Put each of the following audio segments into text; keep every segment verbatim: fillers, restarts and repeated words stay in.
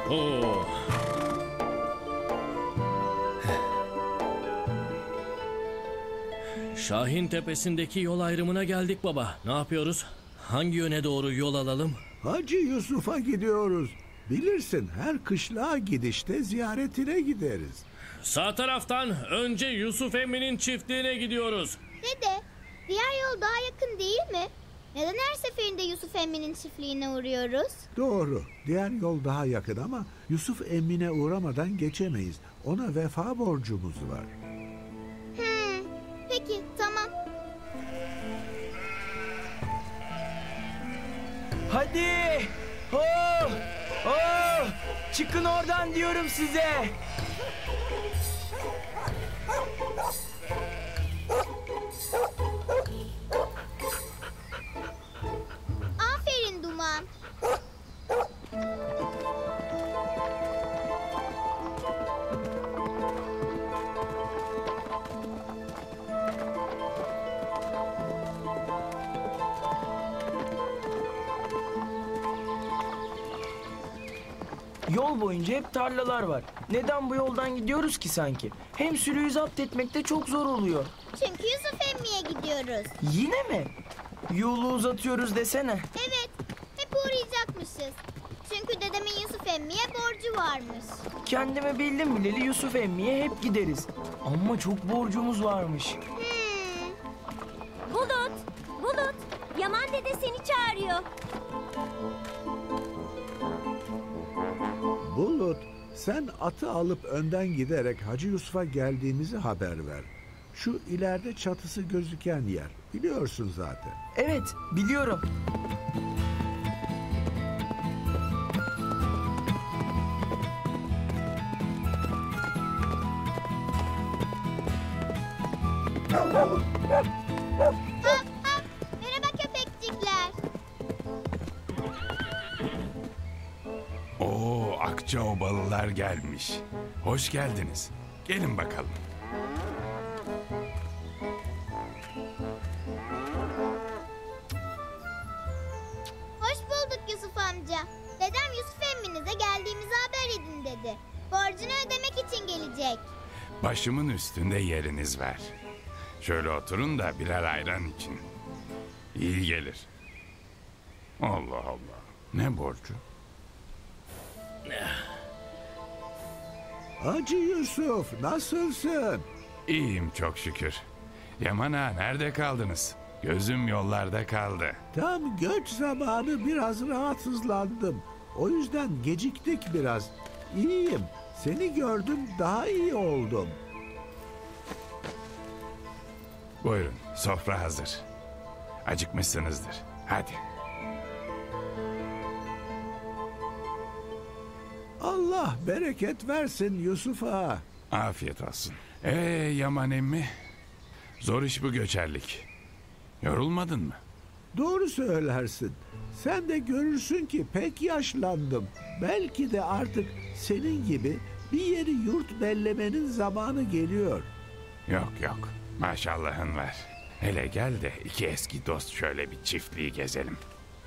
Oo. Şahin Tepesi'ndeki yol ayrımına geldik baba. Ne yapıyoruz? Hangi yöne doğru yol alalım? Hacı Yusuf'a gidiyoruz. Bilirsin, her kışlağa gidişte ziyaretine gideriz. Sağ taraftan önce Yusuf Emmi'nin çiftliğine gidiyoruz. Dede, diğer yol daha yakın değil mi? Neden her seferinde Yusuf Emmi'nin çiftliğine uğruyoruz? Doğru, diğer yol daha yakın ama Yusuf Emmi'ne uğramadan geçemeyiz. Ona vefa borcumuz var. Hmm, peki tamam. Hadi! Oh! Oh! Çıkın oradan diyorum size. Aferin Duman. Yol boyunca hep tarlalar var. Neden bu yoldan gidiyoruz ki sanki? Hem sürüyü zapt etmek de çok zor oluyor. Çünkü Yusuf Emmi'ye gidiyoruz. Yine mi? Yolu uzatıyoruz desene. Evet, hep uğrayacakmışız. Çünkü dedemin Yusuf Emmi'ye borcu varmış. Kendime bildim bileli Yusuf Emmi'ye hep gideriz. Ama çok borcumuz varmış. Hmm. Bulut, Bulut, Yaman dede seni çağırıyor. Bulut, sen atı alıp önden giderek Hacı Yusuf'a geldiğimizi haber ver. Şu ileride çatısı gözüken yer. Biliyorsun zaten. Evet, biliyorum. Merhaba köpekçikler. Oo, Akçaobalılar gelmiş. Hoş geldiniz. Gelin bakalım. Hoş bulduk Yusuf amca. Dedem Yusuf Emmi'nize geldiğimizi haber edin dedi. Borcunu ödemek için gelecek. Başımın üstünde yeriniz var. Şöyle oturun da birer ayran için. İyi gelir. Allah Allah. Ne borcu? Hacı Yusuf, nasılsın? İyiyim çok şükür. Yaman ağa, nerede kaldınız? Gözüm yollarda kaldı. Tam göç zamanı biraz rahatsızlandım. O yüzden geciktik biraz. İyiyim. Seni gördüm, daha iyi oldum. Buyurun, sofra hazır. Acıkmışsınızdır. Hadi. Allah bereket versin Yusuf ağa. Afiyet olsun. Ee Yaman emmi, zor iş bu göçerlik. Yorulmadın mı? Doğru söylersin. Sen de görürsün ki pek yaşlandım. Belki de artık senin gibi bir yeri yurt bellemenin zamanı geliyor. Yok yok, maşallahın var. Hele gel de iki eski dost şöyle bir çiftliği gezelim.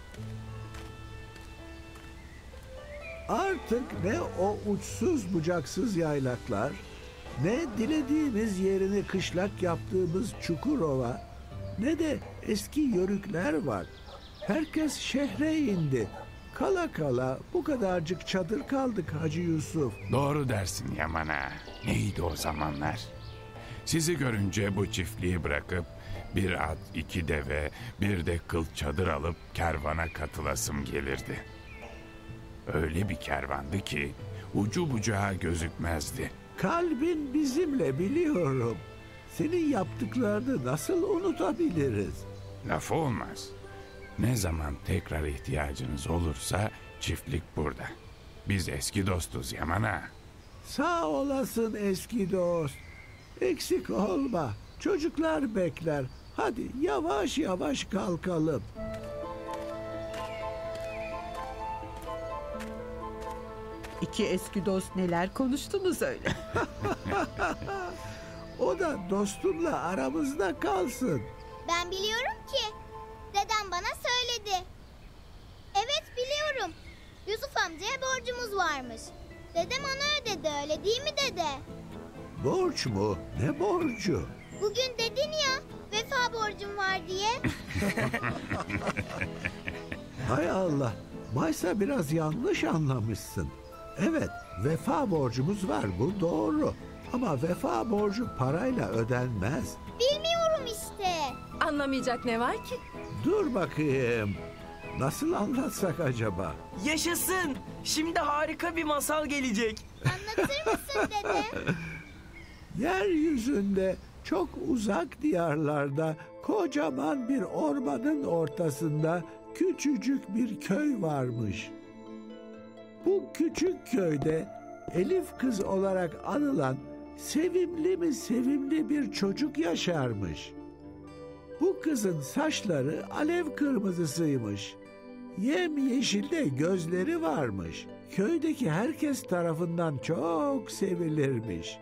Artık ne o uçsuz bucaksız yaylaklar, ne dilediğimiz yerini kışlak yaptığımız Çukurova, ne de eski yörükler var. Herkes şehre indi. Kala kala bu kadarcık çadır kaldık Hacı Yusuf. Doğru dersin Yaman ağa. Neydi o zamanlar? Sizi görünce bu çiftliği bırakıp bir at, iki deve, bir de kıl çadır alıp kervana katılasım gelirdi. Öyle bir kervandı ki ucu bucağı gözükmezdi. Kalbin bizimle biliyorum. Senin yaptıklarını nasıl unutabiliriz? Lafı olmaz. Ne zaman tekrar ihtiyacınız olursa çiftlik burada. Biz eski dostuz Yaman ağa. Sağ olasın eski dost. Eksik olma. Çocuklar bekler. Hadi yavaş yavaş kalkalım. İki eski dost neler konuştunuz öyle? O da dostumla aramızda kalsın. Ben biliyorum ki. Dedem bana söyledi. Evet biliyorum. Yusuf amcaya borcumuz varmış. Dedem ona ödedi, öyle değil mi dede? Borç mu? Ne borcu? Bugün dedin ya, vefa borcum var diye. Hay Allah. Maysa biraz yanlış anlamışsın. Evet, vefa borcumuz var, bu doğru. Ama vefa borcu parayla ödenmez. Bilmiyorum işte. Anlamayacak ne var ki? Dur bakayım. Nasıl anlatsak acaba? Yaşasın! Şimdi harika bir masal gelecek. Anlatır mısın dede? Yeryüzünde çok uzak diyarlarda kocaman bir ormanın ortasında küçücük bir köy varmış. Bu küçük köyde Elif kız olarak anılan sevimli mi sevimli bir çocuk yaşarmış. Bu kızın saçları alev kırmızısıymış. Yemyeşil de gözleri varmış. Köydeki herkes tarafından çok sevilirmiş.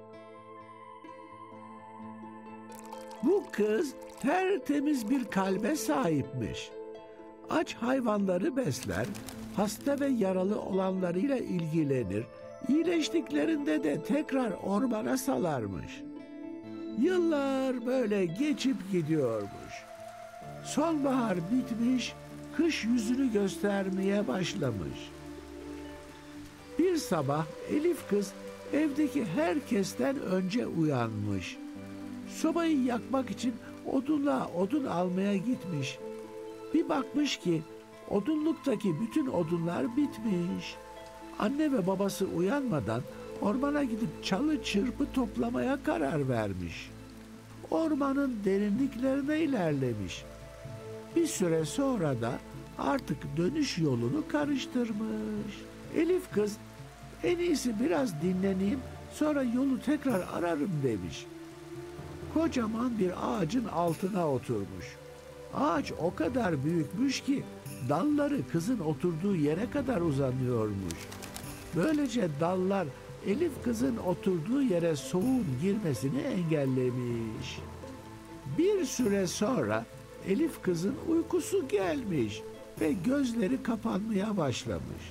Bu kız tertemiz bir kalbe sahipmiş. Aç hayvanları besler, hasta ve yaralı olanlarıyla ilgilenir, iyileştiklerinde de tekrar ormana salarmış. Yıllar böyle geçip gidiyormuş. Sonbahar bitmiş, kış yüzünü göstermeye başlamış. Bir sabah Elif kız evdeki herkesten önce uyanmış. Sobayı yakmak için odunla odun almaya gitmiş. Bir bakmış ki odunluktaki bütün odunlar bitmiş. Anne ve babası uyanmadan ormana gidip çalı çırpı toplamaya karar vermiş. Ormanın derinliklerine ilerlemiş. Bir süre sonra da artık dönüş yolunu karıştırmış. Elif kız en iyisi biraz dinleneyim, sonra yolu tekrar ararım demiş. Kocaman bir ağacın altına oturmuş. Ağaç o kadar büyükmüş ki dalları kızın oturduğu yere kadar uzanıyormuş. Böylece dallar Elif kızın oturduğu yere soğuğun girmesini engellemiş. Bir süre sonra Elif kızın uykusu gelmiş ve gözleri kapanmaya başlamış.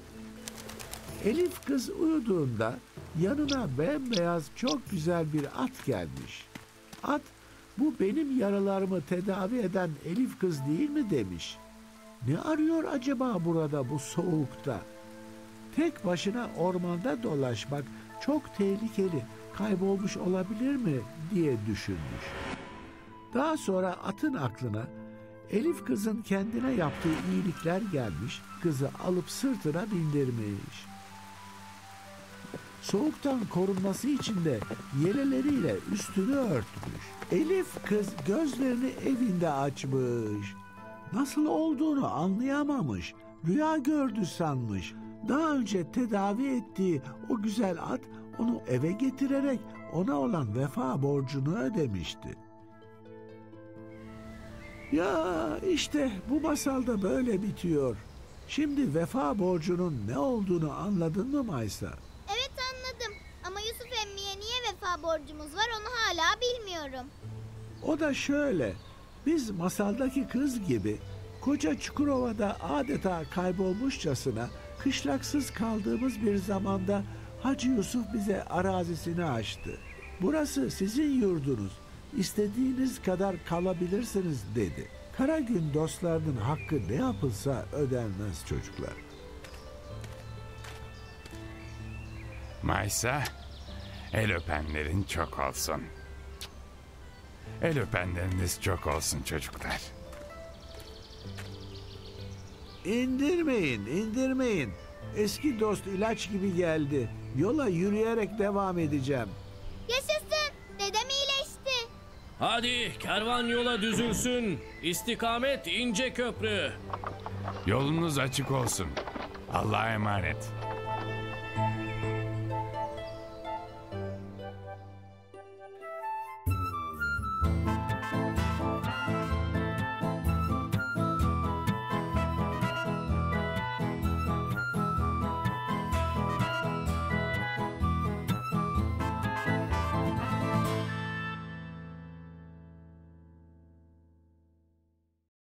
Elif kız uyuduğunda yanına bembeyaz çok güzel bir at gelmiş. At, bu benim yaralarımı tedavi eden Elif kız değil mi demiş. Ne arıyor acaba burada bu soğukta? Tek başına ormanda dolaşmak çok tehlikeli, kaybolmuş olabilir mi diye düşünmüş. Daha sonra atın aklına Elif kızın kendine yaptığı iyilikler gelmiş, kızı alıp sırtına bindirmiş. Soğuktan korunması için de yeleleriyle üstünü örtmüş. Elif kız gözlerini evinde açmış. Nasıl olduğunu anlayamamış, rüya gördü sanmış. Daha önce tedavi ettiği o güzel at onu eve getirerek ona olan vefa borcunu ödemişti. Ya işte bu masalda böyle bitiyor. Şimdi vefa borcunun ne olduğunu anladın mı Maysa? Evet anladım. Ama Yusuf emmiye niye vefa borcumuz var onu hala bilmiyorum. O da şöyle, biz masaldaki kız gibi koca Çukurova'da adeta kaybolmuşçasına kışlaksız kaldığımız bir zamanda Hacı Yusuf bize arazisini açtı. Burası sizin yurdunuz, istediğiniz kadar kalabilirsiniz dedi. Karagün dostlarının hakkı ne yapılsa ödenmez çocuklar. Maysa, el öpenlerin çok olsun. El öpenleriniz çok olsun çocuklar. İndirmeyin, indirmeyin. Eski dost ilaç gibi geldi. Yola yürüyerek devam edeceğim. Yaşasın. Dedem iyileşti. Hadi kervan yola düzülsün. İstikamet İnce Köprü. Yolunuz açık olsun. Allah'a emanet.